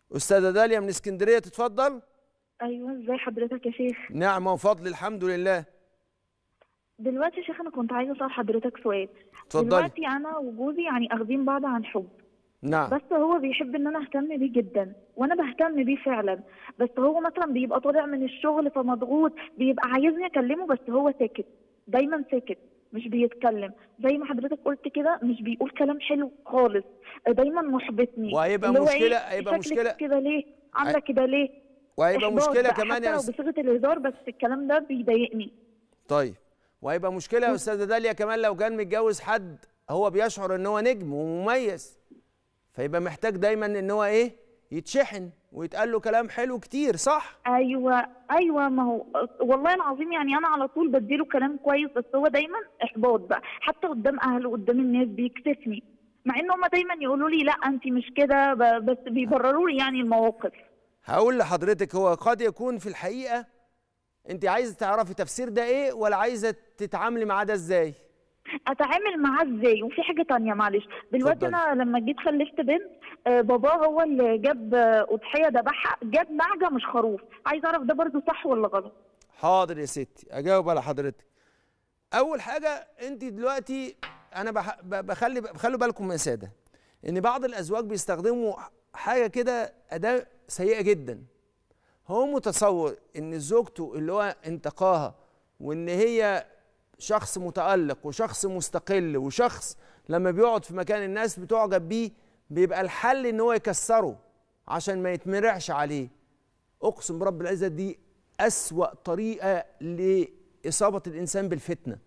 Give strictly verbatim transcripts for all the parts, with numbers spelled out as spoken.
استاذه داليا من اسكندريه، تتفضل. ايوه، ازي حضرتك يا شيخ؟ نعمه وفضل، الحمد لله. دلوقتي يا شيخ انا كنت عايزه اسال حضرتك سؤال. اتفضلي. دلوقتي انا وجوزي يعني اخدين بعض عن حب. نعم. بس هو بيحب ان انا اهتم بيه جدا وانا بهتم بيه فعلا. بس هو مثلا بيبقى طالع من الشغل فمضغوط، بيبقى عايزني اكلمه بس هو ساكت، دايما ساكت، مش بيتكلم. زي ما حضرتك قلت كده، مش بيقول كلام حلو خالص، دايما محبطني. وهيبقى اللي هو مشكله، ايه، هيبقى شكلك مشكله كده ليه، عامله كده ليه؟ وهيبقى احباط مشكله بقى، كمان حتى يا لو أس... بصيغه الهزار، بس الكلام ده بيضايقني. طيب، وهيبقى مشكله يا استاذه داليا كمان لو كان متجوز حد هو بيشعر ان هو نجم ومميز، فيبقى محتاج دايما ان هو ايه، يتشحن ويتقال له كلام حلو كتير، صح؟ ايوه ايوه، ما هو والله العظيم يعني انا على طول بديله كلام كويس، بس هو دايما احباط بقى، حتى قدام اهله قدام الناس بيكسفني، مع ان هم دايما يقولوا لي لا انت مش كده، ب- بس بيبرروا لي يعني المواقف. هقول لحضرتك، هو قد يكون في الحقيقه انت عايزه تعرفي تفسير ده ايه، ولا عايزه تتعاملي معاه ده ازاي؟ اتعامل معاه ازاي؟ وفي حاجه تانية معلش، دلوقتي اتفضلي. انا لما جيت خلفت بنت، آه، باباه هو اللي جاب آه، اضحيه ذبحها، جاب نعجه مش خروف. عايز اعرف ده برضو صح ولا غلط؟ حاضر يا ستي، اجاوب على حضرتك. اول حاجه، انت دلوقتي انا بح... ب- بخلي بخلوا بالكم يا ساده ان بعض الازواج بيستخدموا حاجه كده، اداه سيئه جدا. هو متصور ان زوجته اللي هو انتقاها، وان هي شخص متألق وشخص مستقل وشخص لما بيقعد في مكان الناس بتعجب بيه، بيبقى الحل ان هو يكسره عشان ما يتمرعش عليه. اقسم برب العزة دي أسوأ طريقة لإصابة الإنسان بالفتنة،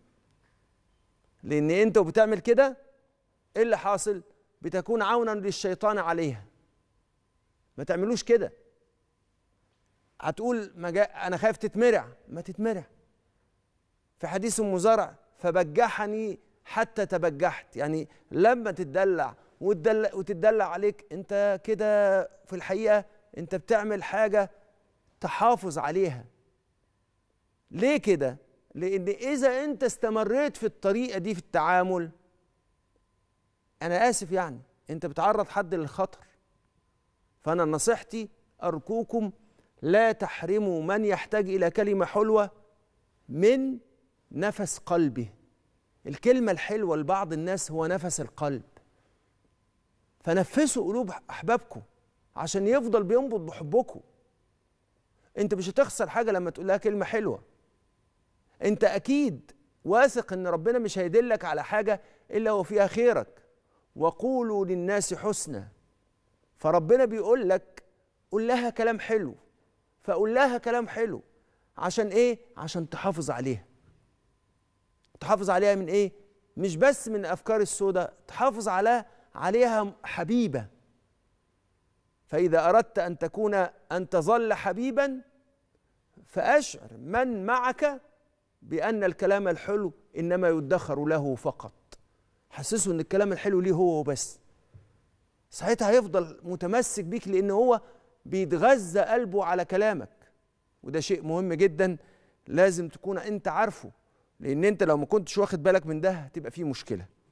لأن أنت وبتعمل كده إيه اللي حاصل؟ بتكون عونا للشيطان عليها. ما تعملوش كده. هتقول ما جاء أنا خايف تتمرع، ما تتمرع. في حديث أم زرع فبجحني حتى تبجحت، يعني لما تتدلع وتدلع, وتتدلع عليك أنت كده، في الحقيقة أنت بتعمل حاجة تحافظ عليها. ليه كده؟ لأن إذا أنت استمريت في الطريقة دي في التعامل، أنا آسف يعني أنت بتعرض حد للخطر. فأنا نصيحتي أرجوكم لا تحرموا من يحتاج إلى كلمة حلوة من نفس قلبه. الكلمة الحلوة لبعض الناس هو نفس القلب. فنفسوا قلوب أحبابكم عشان يفضل بينبض بحبكم. أنت مش هتخسر حاجة لما تقول لها كلمة حلوة. أنت أكيد واثق إن ربنا مش هيدلك على حاجة إلا وفيها خيرك. وقولوا للناس حسنا. فربنا بيقول لك قول لها كلام حلو، فقول لها كلام حلو عشان إيه؟ عشان تحافظ عليها. تحافظ عليها من إيه؟ مش بس من الأفكار السوداء، تحافظ على عليها حبيبة. فإذا أردت أن تكون أن تظل حبيبا فأشعر من معك بأن الكلام الحلو إنما يدخر له فقط. حسسه إن الكلام الحلو ليه هو وبس. ساعتها هيفضل متمسك بيك لأن هو بيتغذى قلبه على كلامك. وده شيء مهم جدا لازم تكون أنت عارفه، لأن أنت لو ما كنتش واخد بالك من ده هتبقى فيه مشكلة.